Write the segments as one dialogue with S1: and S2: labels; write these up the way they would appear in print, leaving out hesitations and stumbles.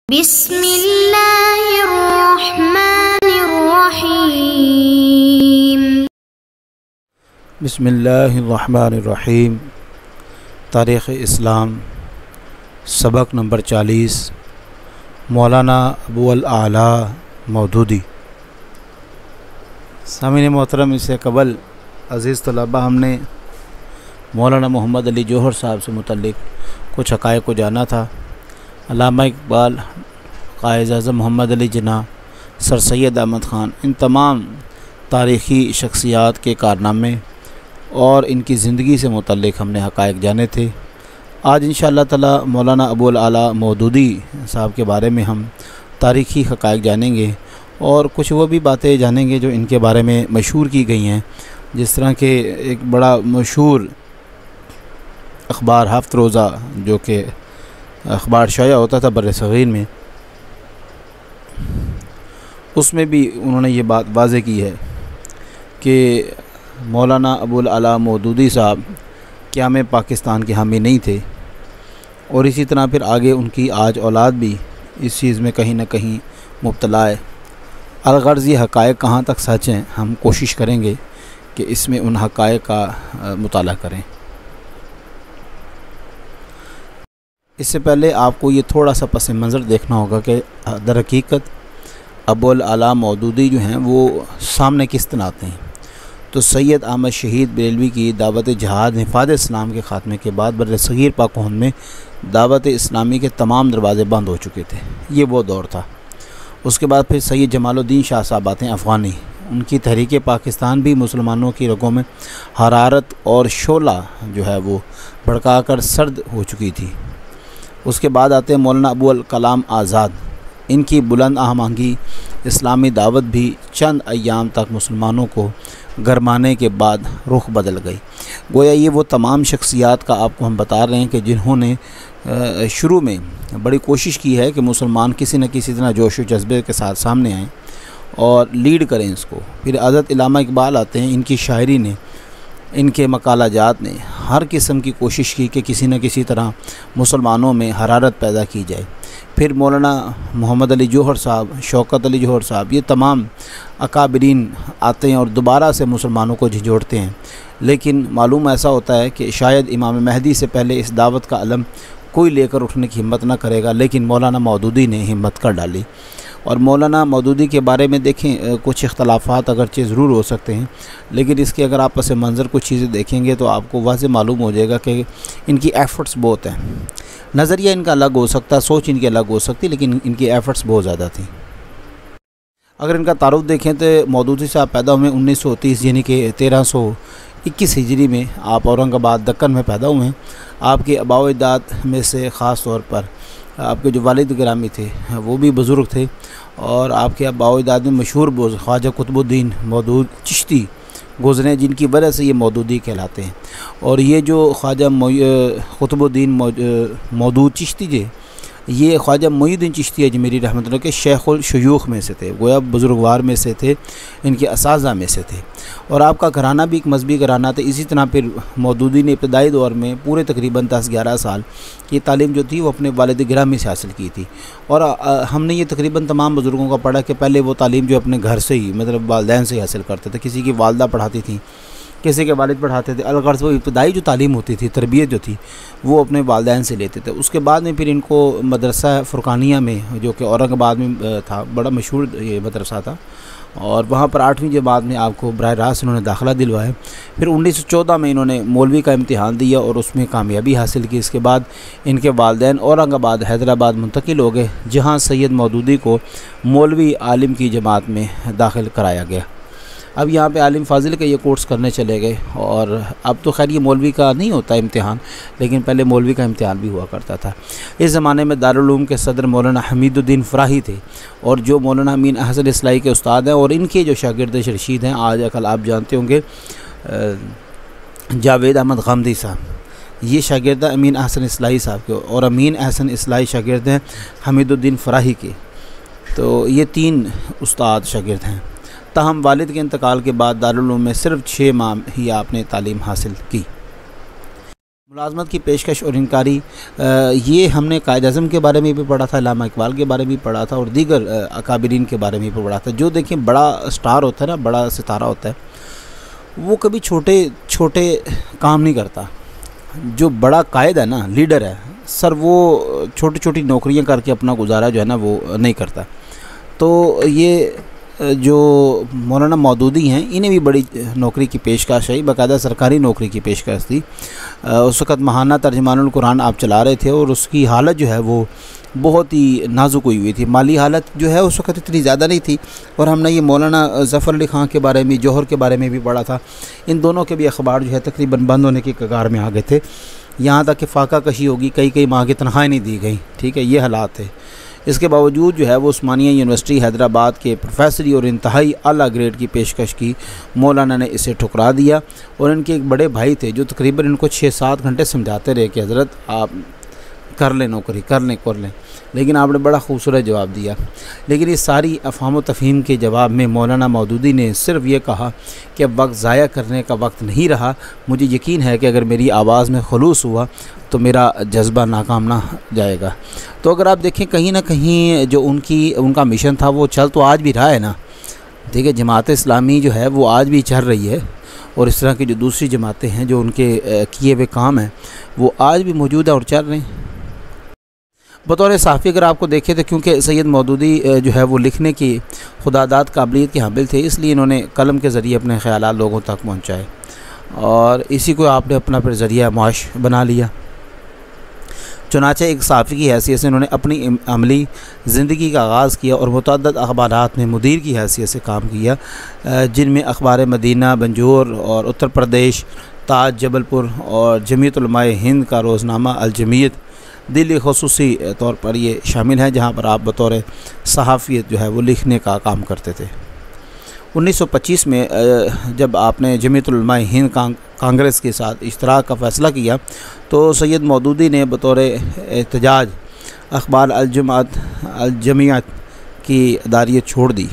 S1: बिस्मिल्लाहिर्रहमानिर्रहीम।
S2: बिस्मिल्लाहिर्रहमानिर्रहीम। तारीख़ इस्लाम सबक नंबर 40 मौलाना अबू अल आला मौदूदी। सामीन मोहतरम, इससे कबल अज़ीज़ तलबा हमने मौलाना मोहम्मद अली जौहर साहब से मुतल्लिक़ कुछ हक़ाइक़ को जाना था। अल्लामा इकबाल, क़ाइद आज़म मोहम्मद अली जिन्ना, सर सैयद अहमद ख़ान, इन तमाम तारीख़ी शख्सियात के कारनामे और इनकी ज़िंदगी से मुतल्लिक़ हमने हक़ाइक़ जाने थे। आज इंशाअल्लाह ताला मौलाना अबू अल आला मौदूदी साहब के बारे में हम तारीख़ी हक़ाइक़ जानेंगे और कुछ वो भी बातें जानेंगे जो इनके बारे में मशहूर की गई हैं। जिस तरह के एक बड़ा मशहूर अखबार हफ्त रोज़ा, जो कि अखबार शाया होता था बर्र-ए-सग़ीर में, उसमें भी उन्होंने ये बात वाज़ेह की है कि मौलाना अबू अल आला मौदूदी साहब क़याम पाकिस्तान के हामी नहीं थे। और इसी तरह फिर आगे उनकी आज औलाद भी इस चीज़ में कहीं ना कहीं मुब्तला है। अलगर्ज़ ये हक़ाइक़ कहाँ तक सच हैं, हम कोशिश करेंगे कि इसमें उन हक़ाइक़ का मुताला करें। इससे पहले आपको ये थोड़ा सा पस मंज़र देखना होगा कि दर हकीकत अबू अल आला मौदूदी जो हैं वो सामने किस तरह आते हैं। तो सैयद अहमद शहीद बरेलवी की दावत जहाद हिफ़ाज़त इस्लाम के ख़ात्मे के बाद बर्र-ए-सग़ीर पाक व हिंद में दावत इस्लामी के तमाम दरवाज़े बंद हो चुके थे। ये वो दौर था। उसके बाद फिर सैयद जमालुद्दीन शाह साहब आते हैं अफ़गानी। उनकी तहरीक पाकिस्तान भी मुसलमानों की रगों में हरारत और शोला जो है वो भड़का कर सर्द हो चुकी थी। उसके बाद आते हैं मौलाना अबू अल कलाम आज़ाद। इनकी बुलंद आहमांगी इस्लामी दावत भी चंद अय्याम तक मुसलमानों को गरमाने के बाद रुख बदल गई। गोया ये वो तमाम शख्सियात का आपको हम बता रहे हैं कि जिन्होंने शुरू में बड़ी कोशिश की है कि मुसलमान किसी न किसी तरह जोश व जज्बे के साथ सामने आएँ और लीड करें इसको। फिर हज़रत अल्लामा इकबाल आते हैं। इनकी शायरी ने, इनके मकालाजात ने हर किस्म की कोशिश की कि किसी न किसी तरह मुसलमानों में हरारत पैदा की जाए। फिर मौलाना मोहम्मद अली जौहर साहब, शौकत अली जौहर साहब, ये तमाम अकाबरीन आते हैं और दोबारा से मुसलमानों को झिझोड़ते हैं। लेकिन मालूम ऐसा होता है कि शायद इमाम महदी से पहले इस दावत का अलम कोई लेकर उठने की हिम्मत ना करेगा, लेकिन मौलाना मौदूदी ने हिम्मत कर डाली। और मौलाना मौदूदी के बारे में देखें, कुछ इख्तलाफात अगरचे ज़रूर हो सकते हैं, लेकिन इसके अगर आप पस मंज़र कुछ चीज़ें देखेंगे तो आपको वाज़ेह मालूम हो जाएगा कि इनकी एफ़र्ट्स बहुत हैं। नज़रिया इनका अलग हो सकता, सोच इनकी अलग हो सकती, लेकिन इनकी एफ़र्ट्स बहुत ज़्यादा थी। अगर इनका तारुफ देखें तो मौदूदी साहब पैदा हुए 1930 यानी कि 1321 हिजरी में। आप औरंगाबाद दक्कन में पैदा हुए हैं। आपके आबा-ओ-अजदाद में से ख़ास तौर पर आपके जो वालिद गिरामी थे वो भी बुज़ुर्ग थे और आपके आबा-ओ-अजदाद में मशहूर ख्वाजा कुतुबुद्दीन मौदूद चिश्ती गुज़रे, जिनकी वजह से ये मौदूदी कहलाते हैं। और ये जो ख्वाजा कुतुबुद्दीन मौदूद चिश्ती थे, ये ख्वाजा मोइनुद्दीन चिश्ती अजमेरी रहमतुल्लाह के शेखुल शयूख में से थे, गोया बुज़ुर्गवार में से थे, इनके असाज़ा में से थे। और आपका घराना भी एक मजहबी घराना था। इसी तरह फिर मौदूदी ने इब्तदाई दौर में पूरे तकरीबन 10-11 साल की तालीम जो थी वो अपने वालिद गिरामी से हासिल की थी। और हमने ये तकरीबन तमाम बुज़ुर्गों का पढ़ा कि पहले वो तालीम जो अपने घर से ही, मतलब वालिदैन से ही हासिल करते थे। किसी की वालदा पढ़ाती थी, किसी के वालिद पढ़ाते थे। अलगर्ज़ वो इब्तदाई जो तालीम होती थी, तरबियत जो थी, वो अपने वालिदैन से लेते थे। उसके बाद में फिर इनको मदरसा फ़ुरक़ानिया में, जो कि औरंगाबाद में था, बड़ा मशहूर ये मदरसा था, और वहाँ पर 8वीं जमात में आपको बराह रास्त इन्होंने दाखिला दिलवाया। फिर 1914 में इन्होंने मौलवी का इम्तिहान दिया और उसमें कामयाबी हासिल की। इसके बाद इनके वालिदैन औरंगाबाद हैदराबाद मुंतकिल हो गए, जहाँ सैयद मौदूदी को मौलवी आलिम की जमात में दाखिल कराया गया। अब यहाँ पे आलिम फ़ाज़िल का ये कोर्स करने चले गए। और अब तो खैर ये मौलवी का नहीं होता इम्तिहान, लेकिन पहले मौलवी का इम्तिहान भी हुआ करता था। इस ज़माने में दारुल उलूम के सदर मौलाना हमीदुद्दीन फ़राही थे, और जो मौलाना अमीन अहसन इस्लाही के उस्ताद हैं, और इनके जो शागिर्द रशीद हैं, आज कल आप जानते होंगे जावेद अहमद गामदी साहब, ये शागिर्द अमीन अहसन इस्लाही साहब के, और अमीन अहसन इस्लाही शागिर्द हैं हमीदुद्दीन फ़राही के। तो ये 3 उस्ताद शागिर्द हैं। ताहम वालिद के इंतकाल के बाद दारुल उलूम में सिर्फ 6 माह ही आपने तालीम हासिल की। मुलाजमत की पेशकश और इनकारी, ये हमने कायद-ए-आज़म के बारे में भी पढ़ा था, अल्लामा इकबाल के बारे में भी पढ़ा था और दीगर अकाबिरीन के बारे में भी पढ़ा था। जो देखिए बड़ा स्टार होता है ना, बड़ा सितारा होता है, वो कभी छोटे छोटे काम नहीं करता। जो बड़ा कायद है ना, लीडर है सर, वो छोटी छोटी नौकरियां करके अपना गुजारा जो है ना वो नहीं करता। तो ये जो मौलाना मौदूदी हैं, इन्हें भी बड़ी नौकरी की पेशकश आई, बाकायदा सरकारी नौकरी की पेशकश थी। उस वक़्त महाना तर्जुमानुल कुरान आप चला रहे थे और उसकी हालत जो है वो बहुत ही नाजुक हुई थी। माली हालत जो है उस वक़्त इतनी ज़्यादा नहीं थी। और हमने ये मौलाना ज़फ़र अली ख़ान के बारे में, जौहर के बारे में भी पढ़ा था। इन दोनों के भी अखबार जो है तकरीबन बंद होने की कगार में आ गए थे। यहाँ तक कि फ़ाका कशी होगी, कई माह की तनख्वाह नहीं दी गई। ठीक है, ये हालात है। इसके बावजूद जो है वो उस्मानिया यूनिवर्सिटी हैदराबाद के प्रोफेसरी और इंतहाई आला ग्रेड की पेशकश की, मौलाना ने इसे ठुकरा दिया। और इनके एक बड़े भाई थे जो तकरीबन इनको 6-7 घंटे समझाते रहे कि हज़रत आप कर लें नौकरी, कर लें, लेकिन आपने बड़ा खूबसूरत जवाब दिया। लेकिन इस सारी अफ़हाम व तफ़हीम के जवाब में मौलाना मौदूदी ने सिर्फ ये कहा कि अब वक्त ज़ाया करने का वक्त नहीं रहा। मुझे यकीन है कि अगर मेरी आवाज़ में खलूस हुआ तो मेरा जज्बा नाकाम ना जाएगा। तो अगर आप देखें कहीं ना कहीं जो उनका मिशन था वो चल तो आज भी रहा है ना। ठीक है, जमात इस्लामी जो है वो आज भी चल रही है और इस तरह की जो दूसरी जमातें हैं जो उनके किए हुए काम हैं वो आज भी मौजूद है और चल रहे हैं। बतौर सहाफ़ी अगर आपको देखें तो क्योंकि सैयद मौदूदी जो है वो लिखने की खुदादाद काबिलियत के हामिल थे, इसलिए इन्होंने कलम के ज़रिए अपने ख़यालात लोगों तक पहुँचाए और इसी को आपने अपना फिर ज़रिया मुआश बना लिया। चुनाचे एक सहाफ़ी की हैसियत से उन्होंने अपनी अमली ज़िंदगी का आगाज़ किया और मुतअद्दिद अखबारात में मुदीर की हैसियत से काम किया, जिनमें अखबार मदीना, बंजूर और उत्तर प्रदेश, ताज, जबलपुर और जमीयत उलमाए हिंद का रोज़नामा अल जमीयत दिल्ली ख़ुसूसी तौर पर ये शामिल हैं, जहाँ पर आप बतौर सहाफ़ियत जो है वो लिखने का काम करते थे। 1925 में जब आपने जमीयत उलमाए हिंद कांग्रेस के साथ इश्तराक का फ़ैसला किया तो सैयद मौदूदी ने बतौर एहतजाज अखबार अल जमीयत की अदारियत छोड़ दी।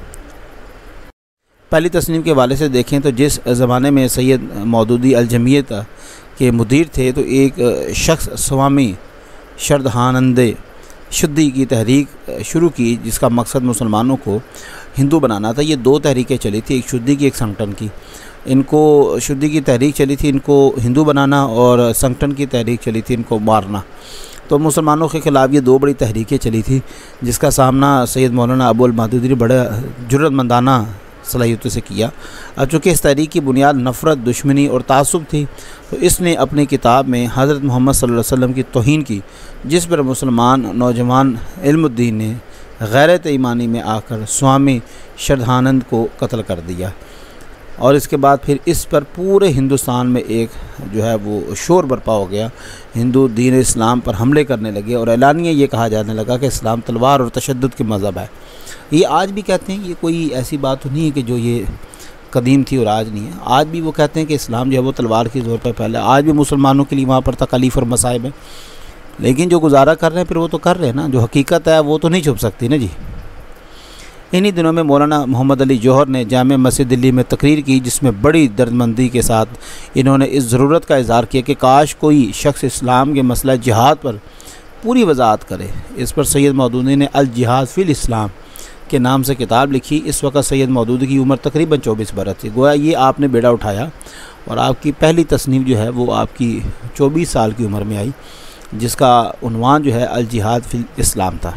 S2: पहली तस्नीम के हवाले से देखें तो जिस ज़माने में सैयद मौदूदी अल जमीयत के मुदीर थे तो एक शख्स स्वामी शरदहानंदे शुद्धि की तहरीक शुरू की, जिसका मकसद मुसलमानों को हिंदू बनाना था। ये 2 तहरीकें चली थी, एक शुद्धि की, एक संगठन की। इनको शुद्धि की तहरीक चली थी इनको हिंदू बनाना और संगठन की तहरीक चली थी इनको मारना। तो मुसलमानों के ख़िलाफ़ ये 2 बड़ी तहरीकें चली थी, जिसका सामना सैयद मौलाना अबुल मौदूदी ने बड़े जुर्रतमंदाना सलाहियतों से किया। अब चूँकि इस तहरीक की बुनियाद नफ़रत, दुश्मनी और तासुब थी, तो इसने अपनी किताब में हज़रत मोहम्मद सल्लल्लाहु अलैहि वसल्लम की तौहीन की, जिस पर मुसलमान नौजवान इल्मुद्दीन ने गैरत ईमानी में आकर स्वामी शरदहानंद को कत्ल कर दिया। और इसके बाद फिर इस पर पूरे हिंदुस्तान में एक जो है वो शोर बरपा हो गया। हिंदू दीन इस्लाम पर हमले करने लगे और एलानिया ये कहा जाने लगा कि इस्लाम तलवार और तशद्दुद के मज़हब है। ये आज भी कहते हैं, ये कोई ऐसी बात तो नहीं है कि जो ये कदीम थी और आज नहीं है। आज भी वो कहते हैं कि इस्लाम जो है वो तलवार के ज़ोर पर फैला है। आज भी मुसलमानों के लिए वहाँ पर तकलीफ़ और मसाइब है, लेकिन जो गुजारा कर रहे हैं फिर वो तो कर रहे हैं ना। जो हकीकत है वो तो नहीं छुप सकती ना जी। इन्हीं दिनों में मौलाना मोहम्मद अली जौहर ने जामे मस्जिद दिल्ली में तकरीर की, जिसमें बड़ी दर्दमंदी के साथ इन्होंने इस ज़रूरत का इज़हार किया कि काश कोई शख्स इस्लाम के मसला जिहाद पर पूरी वजाहत करे। इस पर सैयद मौदूदी ने अल जिहाद फ़िल इस्लाम के नाम से किताब लिखी। इस वक्त सैयद मौदूदी की उम्र तकरीबन 24 बरस थी। गोया ये आपने बेड़ा उठाया और आपकी पहली तस्नीफ जो है वो आपकी 24 साल की उम्र में आई, जिसका उन्वान जो है अल जिहाद फ़िल इस्लाम था।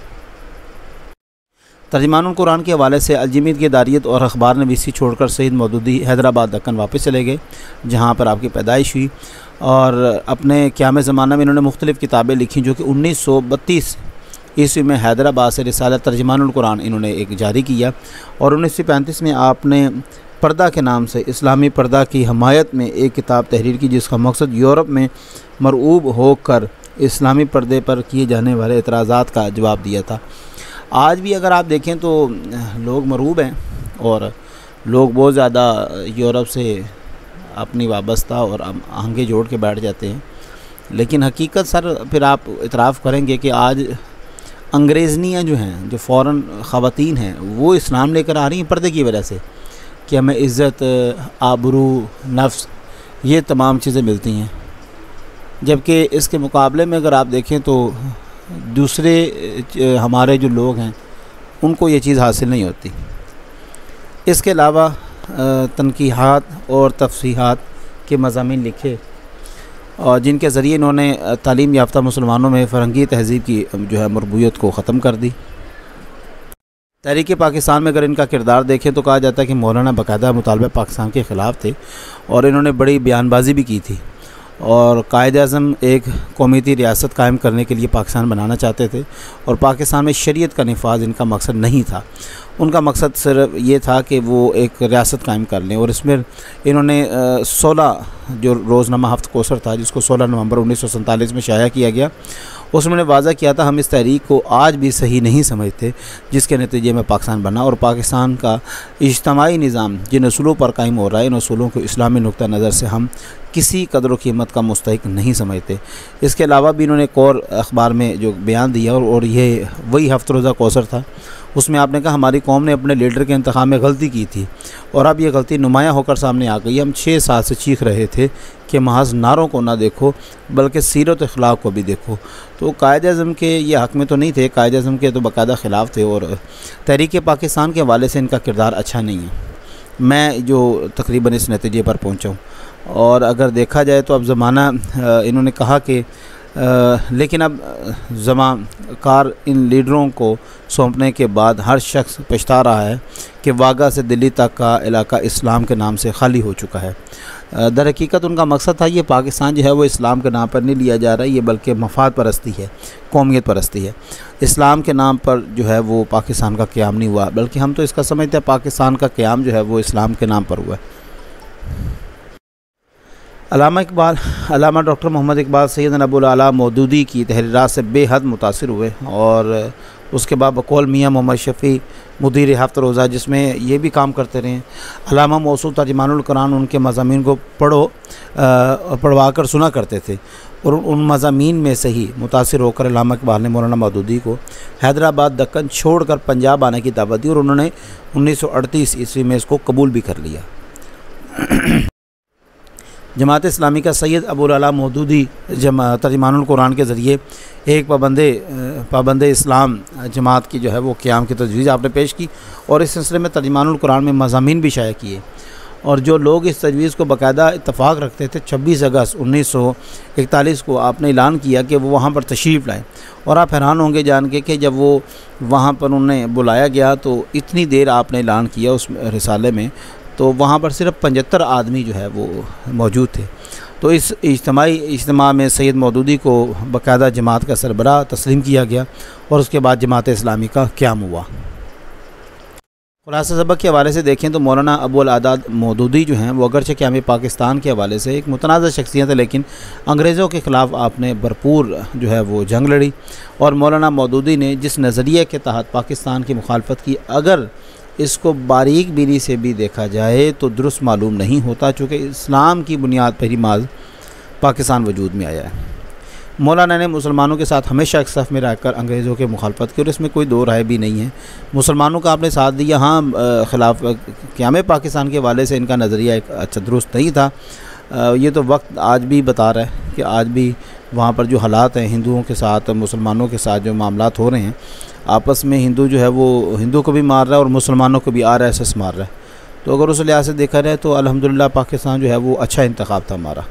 S2: तर्जुमानुल कुरान के हवाले से अल जमीयत की दारियत और अखबार नवीसी छोड़कर सैयद मौदूदी हैदराबाद दक्कन वापस चले गए, जहाँ पर आपकी पैदाइश हुई। और अपने क़याम ज़माना में इन्होंने मुख्तलिफ़ किताबें लिखी, जो कि 1932 ईस्वी में हैदराबाद से रिसाला तर्जुमानुल कुरान इन्होंने एक जारी किया। और 1935 में आपने पर्दा के नाम से इस्लामी पर्दा की हमायत में एक किताब तहरीर की, जिसका मकसद यूरोप में मरऊब होकर इस्लामी पर्दे पर किए जाने वाले एतराज़ात का जवाब दिया था। आज भी अगर आप देखें तो लोग मरऊब हैं और लोग बहुत ज़्यादा यूरोप से अपनी वाबस्ता और आहंगे जोड़ के बैठ जाते हैं, लेकिन हकीकत सर फिर आप इतराफ़ करेंगे कि आज अंग्रेज़नियाँ जो हैं, जो फ़ॉरेन ख़वातीन हैं, वो इस्लाम लेकर आ रही हैं पर्दे की वजह से कि हमें इज़्ज़त, आबरू, नफ्स, ये तमाम चीज़ें मिलती हैं। जबकि इसके मुकाबले में अगर आप देखें तो दूसरे हमारे जो लोग हैं उनको ये चीज़ हासिल नहीं होती। इसके अलावा तनकीहात और तफसीहात के मज़ामीन लिखे और जिनके ज़रिए इन्होंने तालीम याफ्ता मुसलमानों में फ़रंगी तहज़ीब की जो है मरबूयत को ख़त्म कर दी। तहरीक पाकिस्तान में अगर इनका किरदार देखें तो कहा जाता है कि मौलाना बाकायदा मुतालबा पाकिस्तान के ख़िलाफ़ थे और इन्होंने बड़ी बयानबाजी भी की थी और कायद-ए-आज़म एक कौमीती रियासत कायम करने के लिए पाकिस्तान बनाना चाहते थे और पाकिस्तान में शरीयत का नफाज इनका मकसद नहीं था। उनका मकसद सिर्फ ये था कि वो एक रियासत कायम कर लें और इसमें इन्होंने 16 जो रोज़नामा हफ्त कोसर था जिसको 16 नवंबर 1947 में शाया किया गया, उसमें उन्होंने वाज़ा किया था हम इस तहरीक को आज भी सही नहीं समझते, जिसके नतीजे में पाकिस्तान बना और पाकिस्तान का इज्तिमाई निज़ाम जिन असूलों पर कायम हो रहा है इन असूलों को इस्लामी नुक्ता नज़र से हम किसी कदर व कीमत का मुस्तहिक नहीं समझते। इसके अलावा भी इन्होंने एक और अखबार में जो बयान दिया और ये वही हफ्त रोज़ा कौसर था, उसमें आपने कहा हमारी कौम ने अपने लीडर के इंतखाब में गलती की थी और अब ये गलती नुमायाँ होकर सामने आ गई। हम 6 साल से चीख रहे थे कि महज नारों को ना देखो बल्कि सीरत अखलाक को भी देखो। तो कायद-ए-आज़म के ये हक़ में तो नहीं थे, कायद-ए-आज़म के तो बाकायदा ख़िलाफ़ थे और तहरीक पाकिस्तान के हवाले से इनका किरदार अच्छा नहीं है। मैं जो तकरीबन इस नतीजे पर पहुँचा हूँ और अगर देखा जाए तो अब ज़माना इन्होंने कहा कि लेकिन अब ज़माकार इन लीडरों को सौंपने के बाद हर शख्स पछता रहा है कि वागा से दिल्ली तक का इलाका इस्लाम के नाम से खाली हो चुका है। दर हकीकत उनका मकसद था ये पाकिस्तान जो है वो इस्लाम के नाम पर नहीं लिया जा रहा है, ये बल्कि मफाद परस्ती है, कौमियत परस्ती है। इस्लाम के नाम पर जो है वो पाकिस्तान का क़याम नहीं हुआ, बल्कि हम तो इसका समझते हैं पाकिस्तान का क़याम जो है वो इस्लाम के नाम पर हुआ है। अल्लामा डॉक्टर मोहम्मद इकबाल सैयद अबुल आला मौदूदी की तहरीरात से बेहद मुतासिर हुए और उसके बाद बकौल मियाँ मोहम्मद शफ़ी मुदीर हफ्त रोज़ा जिसमें ये भी काम करते रहे। अल्लामा मौसूद तर्जुमानुल कुरान उनके मज़ामीन को पढ़वा कर सुना करते थे और उन मज़ामीन में से ही मुतासिर होकर अल्लामा इकबाल ने मौलाना मौदूदी को हैदराबाद दक्कन छोड़कर पंजाब आने की दावत दी और उन्होंने 1938 ईस्वी में इसको कबूल भी कर लिया। जमात इस्लामी का सैयद अबुल आला मौदूदी तर्जुमानुल कुरान के ज़रिए एक पाबंद इस्लाम जमात की जो है वो क़याम की तजवीज़ आपने पेश की और इस सिलसिले में तर्जुमानुल कुरान में मज़ामीन भी शाया किए और जो लोग इस तजवीज़ को बाकायदा इत्तफ़ाक़ रखते थे 26 अगस्त 1941 को आपने ऐलान किया कि वो वहाँ पर तशरीफ़ लाएँ और आप हैरान होंगे जान के कि जब वो वहाँ पर उन्हें बुलाया गया तो इतनी देर आपने ऐलान किया उस रिसाले में तो वहाँ पर सिर्फ 75 आदमी जो है वो मौजूद थे। तो इस इज्तिमा में सैयद मौदूदी को बाकायदा जमात का सरबराह तस्लीम किया गया और उसके बाद जमात इस्लामी का क़याम हुआ। खुलासा सबक के हवाले से देखें तो मौलाना अबुल आदाद मौदूदी जो हैं वो अगरचे क़याम पाकिस्तान के हवाले से एक मुतनाज़ा शख्सियत है, लेकिन अंग्रेज़ों के ख़िलाफ़ आपने भरपूर जो है वो जंग लड़ी और मौलाना मौदूदी ने जिस नज़रिए के तहत पाकिस्तान की मुखालफत की, अगर इसको बारीक बीनी से भी देखा जाए तो दुरुस्त मालूम नहीं होता, चूँकि इस्लाम की बुनियाद पर ही माज पाकिस्तान वजूद में आया है। मौलाना ने मुसलमानों के साथ हमेशा एक सफ़ में रहकर अंग्रेज़ों के मुखालफत की और इसमें कोई दो राय भी नहीं है। मुसलमानों का आपने साथ दिया, हाँ ख़िलाफ़ क़याम पाकिस्तान के हवाले से इनका नज़रिया एक अच्छा दुरुस्त नहीं था। ये तो वक्त आज भी बता रहा है कि आज भी वहाँ पर जो हालात हैं हिंदुओं के साथ मुसलमानों के साथ जो मामलात हो रहे हैं, आपस में हिंदू जो है वो हिंदू को भी मार रहा है और मुसलमानों को भी RSS मार रहा है। तो अगर उस लिहाज से देखा जाए तो अल्हम्दुलिल्लाह पाकिस्तान जो है वो अच्छा इंतखाब था हमारा।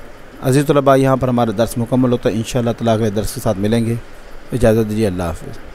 S2: अज़ीज़ तलबा, यहाँ पर हमारा दर्स मुकम्मल होता है। इंशाअल्लाह ताला अगले दर्स के साथ मिलेंगे। इजाज़त दीजिए, अल्लाह हाफ़िज़।